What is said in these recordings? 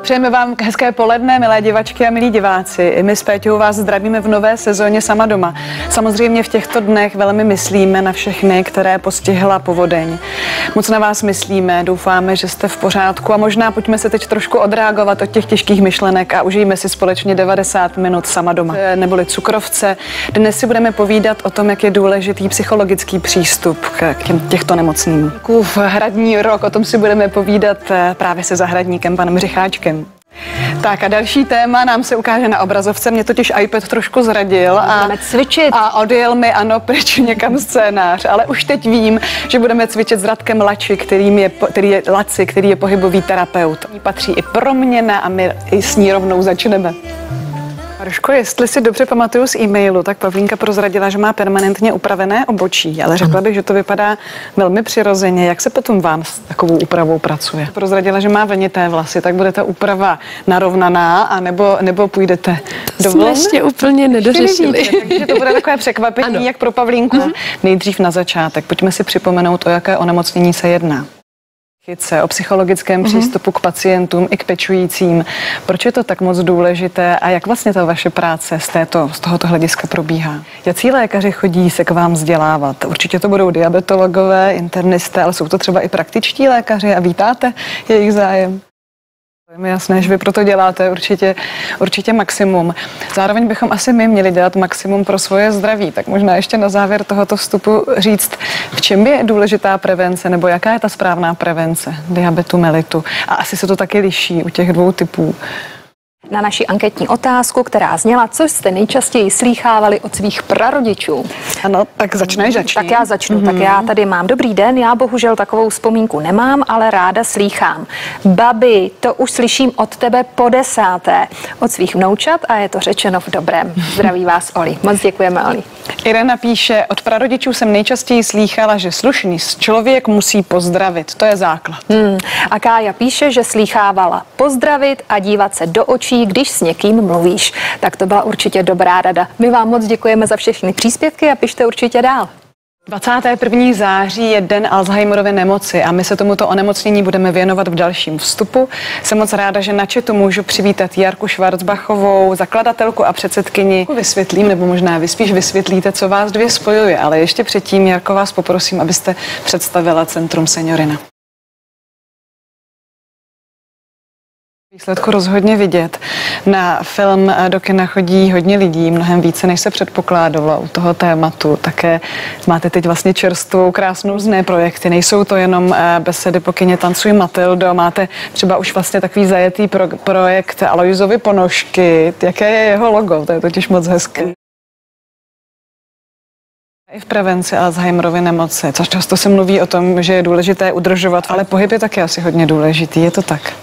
Přejeme vám hezké poledne, milé divačky a milí diváci. My s Péťou vás zdravíme v nové sezóně Sama doma. Samozřejmě v těchto dnech velmi myslíme na všechny, které postihla povodeň. Moc na vás myslíme, doufáme, že jste v pořádku a možná pojďme se teď trošku odreagovat od těch těžkých myšlenek a užijeme si společně 90 minut Sama doma, neboli cukrovce. Dnes si budeme povídat o tom, jak je důležitý psychologický přístup k těchto nemocným. V hradní rok, o tom si budeme povídat právě se zahradníkem panem Řicháčkem. Tak a další téma nám se ukáže na obrazovce. Mě totiž iPad trošku zradil a odjel mi pryč někam scénář. Ale už teď vím, že budeme cvičit s Radkem Laci, který je pohybový terapeut. Patří i proměna a my i s ní rovnou začneme. Maruško, jestli si dobře pamatuju z e-mailu, tak Pavlínka prozradila, že má permanentně upravené obočí, ale řekla bych, že to vypadá velmi přirozeně. Jak se potom vám s takovou úpravou pracuje? Prozradila, že má vlnité vlasy, tak bude ta úprava narovnaná, nebo půjdete do vlny? Jsme ještě úplně nedořešili. Takže to bude takové překvapení, jak pro Pavlínku. Nejdřív na začátek. Pojďme si připomenout, o jaké onemocnění se jedná. O psychologickém přístupu k pacientům i k pečujícím. Proč je to tak moc důležité a jak vlastně ta vaše práce z tohoto hlediska probíhá? Jací lékaři chodí se k vám vzdělávat? Určitě to budou diabetologové, internisté, ale jsou to třeba i praktičtí lékaři a vítáte jejich zájem? Je mi jasné, že vy proto děláte určitě maximum. Zároveň bychom asi my měli dělat maximum pro svoje zdraví. Tak možná ještě na závěr tohoto vstupu říct, v čem je důležitá prevence, nebo jaká je ta správná prevence diabetu mellitu. A asi se to taky liší u těch dvou typů. Na naši anketní otázku, která zněla, co jste nejčastěji slýchávali od svých prarodičů. Ano, tak začni. Tak já začnu. Tak já tady mám dobrý den, já bohužel takovou vzpomínku nemám, ale ráda slýchám. Babi, to už slyším od tebe po 10. od svých vnoučat a je to řečeno v dobrém. Zdraví vás, Oli. Moc děkujeme, Oli. Irena píše, od prarodičů jsem nejčastěji slýchala, že slušný člověk musí pozdravit. To je základ. A Kája píše, že slýchávala pozdravit a dívat se do očí, když s někým mluvíš. Tak to byla určitě dobrá rada. My vám moc děkujeme za všechny příspěvky a pište určitě dál. 21. září je den Alzheimerovy nemoci a my se tomuto onemocnění budeme věnovat v dalším vstupu. Jsem moc ráda, že na chatu můžu přivítat Jarku Schwarzbachovou, zakladatelku a předsedkyni. Vysvětlím, nebo možná vy spíš vysvětlíte, co vás dvě spojuje, ale ještě předtím, Jarko, vás poprosím, abyste představila Centrum Seniorina. Výsledku rozhodně vidět. Na film do kina chodí hodně lidí, mnohem více, než se předpokládalo u toho tématu. Také máte teď vlastně čerstvou, krásnou různé projekty. Nejsou to jenom besedy po kině Tancuj Matildo, máte třeba už vlastně takový zajetý projekt Alojzovy ponožky. Jaké je jeho logo? To je totiž moc hezké. I v prevenci Alzheimerovy nemoci. Často se mluví o tom, že je důležité udržovat, ale pohyb je taky asi hodně důležitý. Je to tak?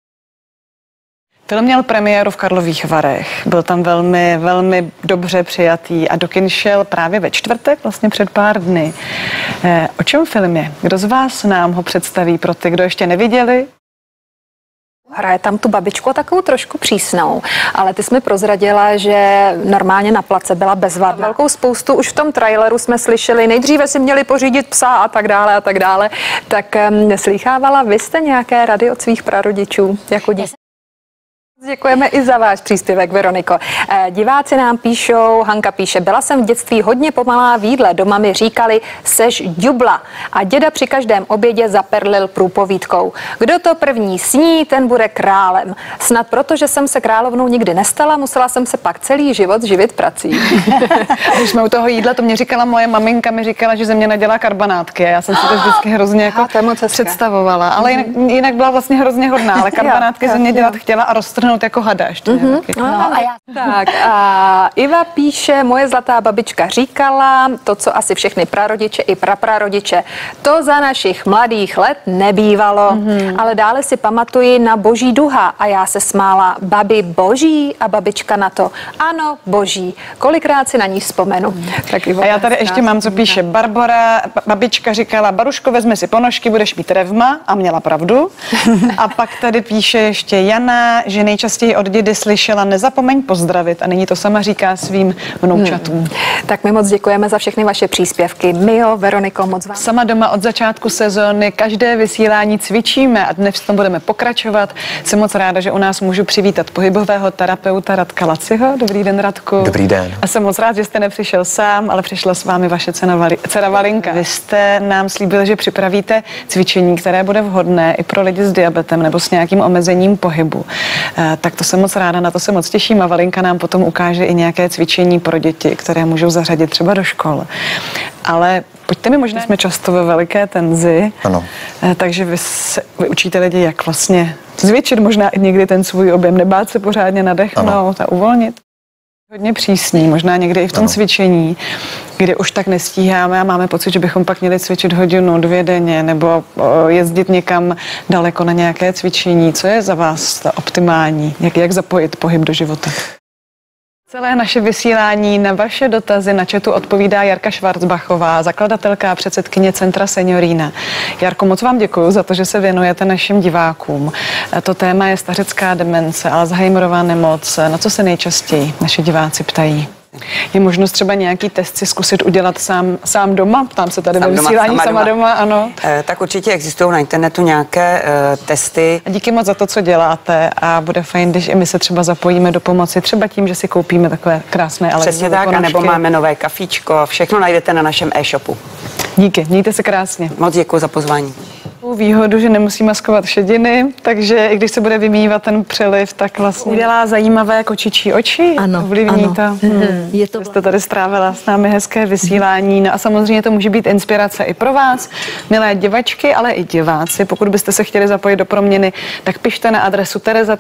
Film měl premiéru v Karlových Varech, byl tam velmi dobře přijatý a do kin šel právě ve čtvrtek, vlastně před pár dny. O čem film je? Kdo z vás nám ho představí pro ty, kdo ještě neviděli? Hraje tam tu babičku a takovou trošku přísnou, ale ty jsi mi prozradila, že normálně na place byla bezvadná. Velkou spoustu už v tom traileru jsme slyšeli, nejdříve si měli pořídit psa a tak dále a tak dále. Tak neslýchávala vy jste nějaké rady od svých prarodičů jako dítě? Děkujeme i za váš příspěvek, Veroniko. Diváci nám píšou, Hanka píše, byla jsem v dětství hodně pomalá v jídle, doma mi říkali, seš ďubla a děda při každém obědě zaperlil průpovídkou. Kdo to první sní, ten bude králem. Snad proto, že jsem se královnou nikdy nestala, musela jsem se pak celý život živit prací. Když jsme u toho jídla, to mě říkala moje maminka, mi říkala, že ze mě nedělá karbanátky a já jsem si to vždycky hrozně jako představovala, ale jinak byla vlastně hrozně hodná, ale karbanátky ze mě dělat chtěla a roztrhnout jako hada ještě. Tak a Iva píše, moje zlatá babička říkala, to, co asi všechny prarodiče i praprarodiče, to za našich mladých let nebývalo, ale dále si pamatuji na boží duha a já se smála, babi boží a babička na to, ano, boží. Kolikrát si na ní vzpomenu. Tak Ivo, a já tady ještě mám, co píše Barbora, babička říkala, Baruško, vezmi si ponožky, budeš mít revma a měla pravdu. A pak tady píše ještě Jana, že nejčastěji nejčastěji od dědy slyšela: nezapomeň pozdravit, a nyní to sama říká svým vnoučatům. Tak my moc děkujeme za všechny vaše příspěvky. Mio, Veroniko, moc vám. Sama doma od začátku sezóny každé vysílání cvičíme a dnes v tom budeme pokračovat. Jsem moc ráda, že u nás můžu přivítat pohybového terapeuta Radka Laciho. Dobrý den, Radku. Dobrý den. A jsem moc rád, že jste nepřišel sám, ale přišla s vámi vaše dcera Valinka. Vy jste nám slíbil, že připravíte cvičení, které bude vhodné i pro lidi s diabetem nebo s nějakým omezením pohybu. Tak to jsem moc ráda, na to se moc těším a Valinka nám potom ukáže i nějaké cvičení pro děti, které můžou zařadit třeba do škol. Ale pojďte mi, možná jsme často ve veliké tenzi, ano. Takže vy učíte lidi, jak vlastně zvětšit možná i někdy ten svůj objem, nebát se pořádně nadechnout a uvolnit. Hodně přísný, možná někdy i v tom cvičení, kdy už tak nestíháme a máme pocit, že bychom pak měli cvičit hodinu, 2 denně nebo jezdit někam daleko na nějaké cvičení. Co je za vás optimální? Jak zapojit pohyb do života? Celé naše vysílání na vaše dotazy na chatu odpovídá Jarka Schwarzbachová, zakladatelka a předsedkyně Centra Seniorína. Jarko, moc vám děkuji za to, že se věnujete našim divákům. To téma je stařecká demence, Alzheimerova nemoc. Na co se nejčastěji naši diváci ptají? Je možnost třeba nějaký test si zkusit udělat sám doma? Ptám se tady ve vysílání sama doma, ano. Tak určitě existují na internetu nějaké testy. A díky moc za to, co děláte, a bude fajn, když i my se třeba zapojíme do pomoci, třeba tím, že si koupíme takové krásné ale přesně tak, anebo máme nové kafíčko, všechno najdete na našem e-shopu. Díky, mějte se krásně. Moc děkuji za pozvání. Výhodu, že nemusí maskovat šediny, takže i když se bude vymývat ten přeliv, tak vlastně udělá zajímavé kočičí oči. Ano, ovlivní ano. to. Je to. Jste tady strávila s námi hezké vysílání. No a samozřejmě to může být inspirace i pro vás, milé divačky, ale i diváci. Pokud byste se chtěli zapojit do proměny, tak pište na adresu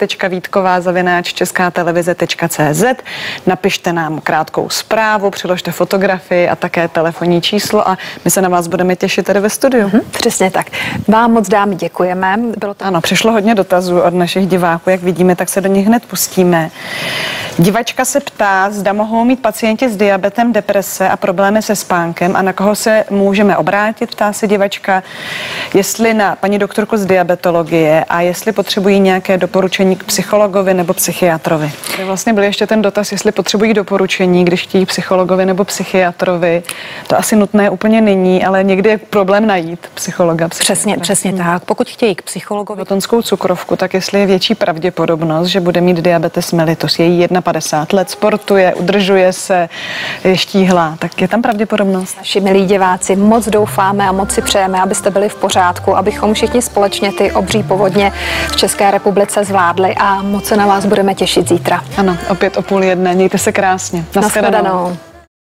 tereza.vítková@českatelevize.cz. Napište nám krátkou zprávu, přiložte fotografii a také telefonní číslo a my se na vás budeme těšit tady ve studiu. Přesně tak. Vám moc, dámy, děkujeme. Bylo to... Ano, přišlo hodně dotazů od našich diváků, jak vidíme, tak se do nich hned pustíme. Divačka se ptá, zda mohou mít pacienti s diabetem deprese a problémy se spánkem a na koho se můžeme obrátit, ptá se divačka, jestli na paní doktorku z diabetologie a jestli potřebují nějaké doporučení k psychologovi nebo psychiatrovi. Vlastně byl ještě ten dotaz, jestli potřebují doporučení, když chtějí psychologovi nebo psychiatrovi. To asi nutné úplně není, ale někdy je problém najít psychologa. Přesně tak. Pokud chtějí k psychologovi hypotonskou cukrovku, tak jestli je větší pravděpodobnost, že bude mít diabetes mellitus, je jí 51 let, sportuje, udržuje se, je štíhlá, tak je tam pravděpodobnost. Naši milí diváci, moc doufáme a moc si přejeme, abyste byli v pořádku, abychom všichni společně ty obří povodně v České republice zvládli a moc se na vás budeme těšit zítra. Ano, opět o 12:30. Mějte se krásně. Nashledanou.